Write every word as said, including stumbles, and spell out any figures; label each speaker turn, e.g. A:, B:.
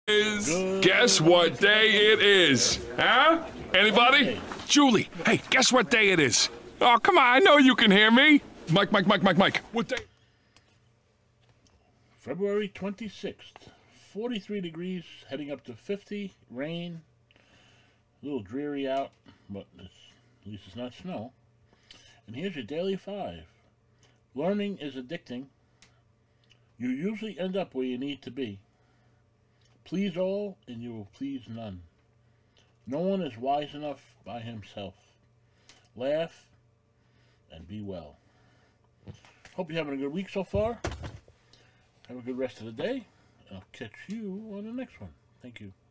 A: Is guess what day it is? Huh? Anybody? Julie, hey, guess what day it is? Oh, come on, I know you can hear me. Mike, Mike, Mike, Mike, Mike. What day?
B: February twenty-sixth. forty-three degrees, heading up to fifty, rain. A little dreary out, but it's, at least it's not snow. And here's your daily five. Learning is addicting. You usually end up where you need to be. Please all, and you will please none. No one is wise enough by himself. Laugh and be well. Hope you're having a good week so far. Have a good rest of the day. And I'll catch you on the next one. Thank you.